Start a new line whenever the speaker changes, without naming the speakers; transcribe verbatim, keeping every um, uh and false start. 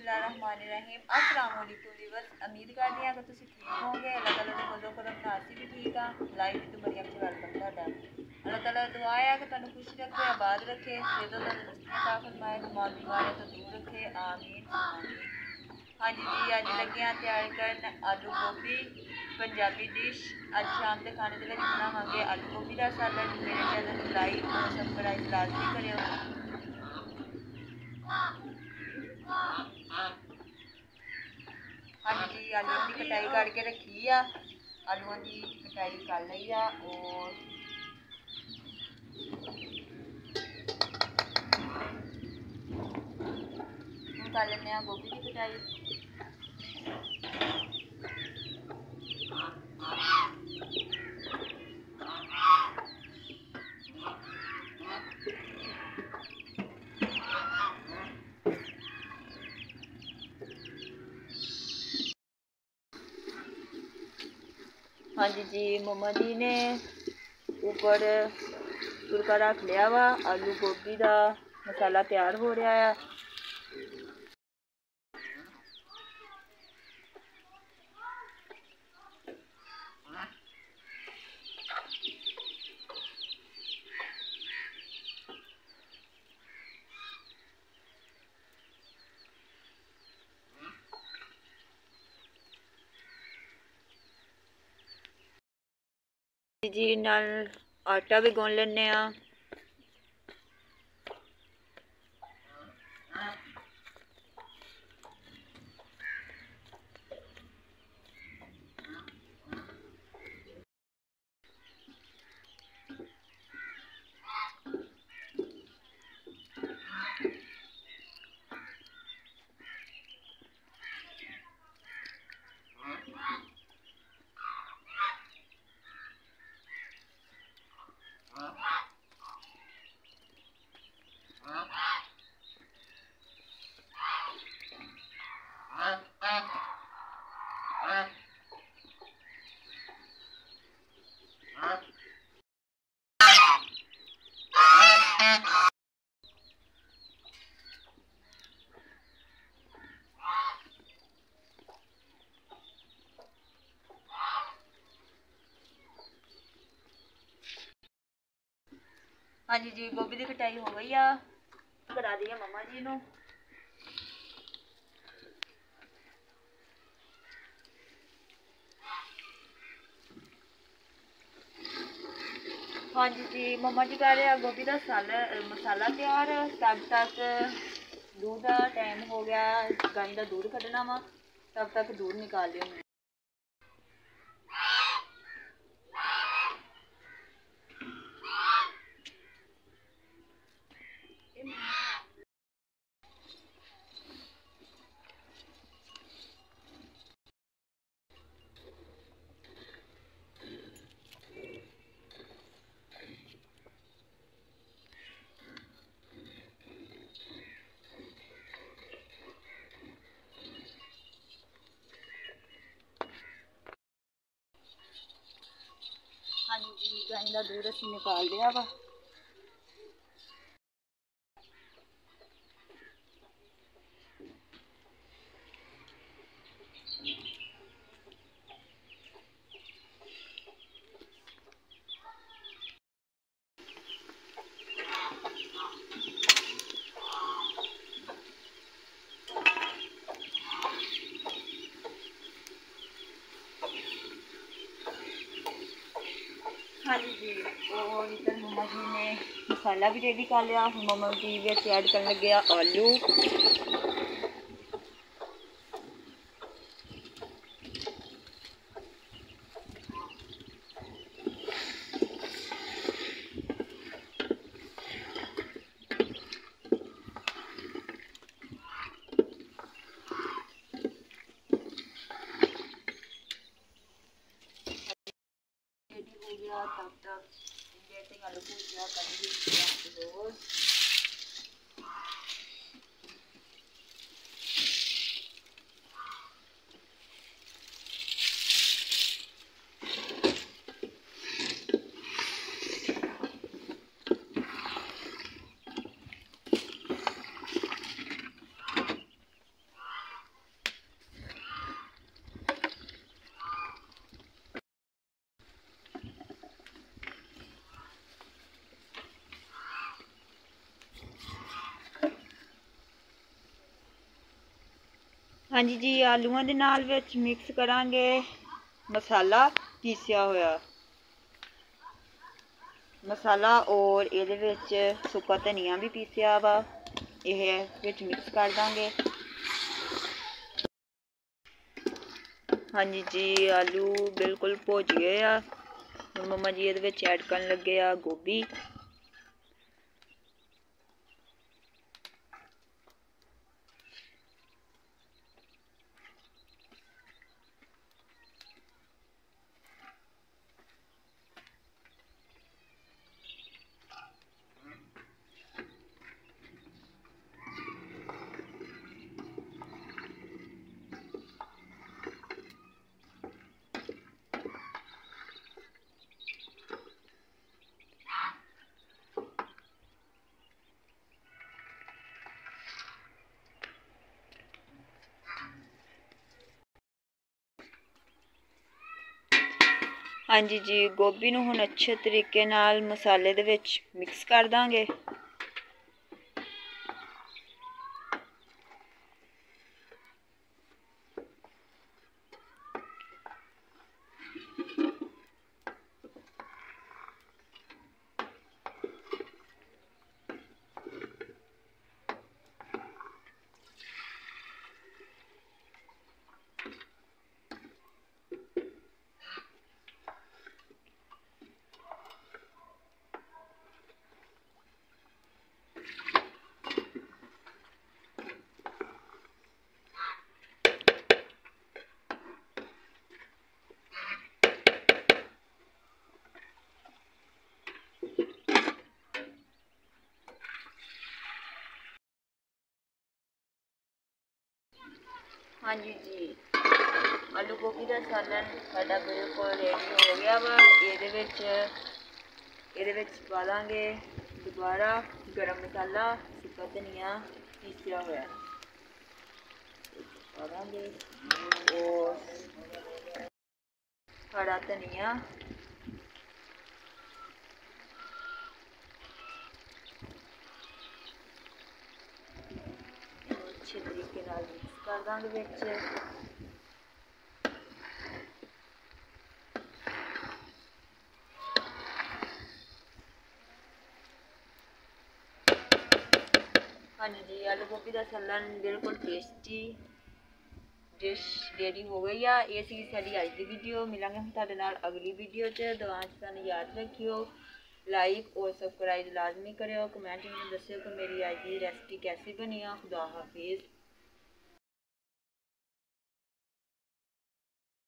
बिस्मिल्लाहिर्रहमानिर्रहीम। अस्सलाम वालेकुम व्यूअर्स, उम्मीद करते हैं कि तुम ठीक होंगे। अल्लाह ताला ने फजल करम नाल असी भी ठीक हाँ। लाइव तो मरियम से वेलकम तुहाडा। अल्लाह ताला दुआ है कि तुहानू खुश रखे, आबाद रखे, सेहत तंदुरुस्ती अता फरमाए, तमाम बीमारियों तो दूर रखे, आमीन आमीन। हाँ जी जी, अज लगे हैं तैयार करन आलू गोभी पंजाबी डिश। अज शाम के खाने के बनावांगे आलू गोभी का सैलड। मेरे चैनल को लाइक और सबसक्राइब लाजमी करियो। हाँ जी, आलू की कटाई करके रखी है, आलूओं की कटाई कर ली है और हम कर लें गोभी की कटाई। हाँ जी जी, मम्मा जी ने ऊपर तुड़का रख लिया वा, आलू गोभी का मसाला तैयार हो रहा है। जी नाल आटा भी गूंद लेने। हाँ जी जी, गोभी की कटाई हो गई है, करा दी है मम्मा जी नू। हाँ जी जी, मम्मा जी कर रहे हैं गोभी का मसाला तैयार। तब तक दूध का टाइम हो गया, गाय का दूध कढ़ना वा, तब तक दूध निकाल लियो। हाँ जी, गाय का दूध असी निकाल लिया वा। हाँ जी जी, और इधर मम्मा जी ने मसाला भी रेडी कर लिया। मम्मा जी भी ऐड करने लगे आलू। रेडी हो गया, तब तक जैसे आलू भुजिया कर रोज। हाँ जी जी आलूआं दे नाल विच मिक्स करांगे मसाला पीसिया होया मसाला और इहदे विच सुक्का धनिया भी पीसिया वा यह विच मिक्स कर देंगे। हाँ जी जी आलू बिल्कुल भुज गए आ। मम्मा जी इहदे विच ऐड करन लगे आ गोभी। हाँ जी जी गोभी नूं हुण अच्छे तरीके नाल मसाले दे विच मिक्स कर दांगे। हाँ जी जी आलू गोभी का सालन साडा बिल्कुल रेडी हो गया वा। इहदे विच इहदे विच पा दांगे दोबारा गरम मसाला सुक्का धनिया पीसिया होया पा दांगे और हरा धनिया अच्छे तरीके नाल मिक्स कर दांगे विच। हाँ जी आलू गोभी का सालन बिल्कुल टेस्टी डिश रेडी हो गई आ। ये सी साडी अज दी वीडियो। मिलांगे हम तुहाडे नाल अगली वीडियो च। दुआ च सानू याद रखियो लाइक और सबसक्राइब लाजमी करियो। कमेंट में दस्सियो कि मेरी अज की रेसिपी कैसी बनी आ। खुदा हाफिज़।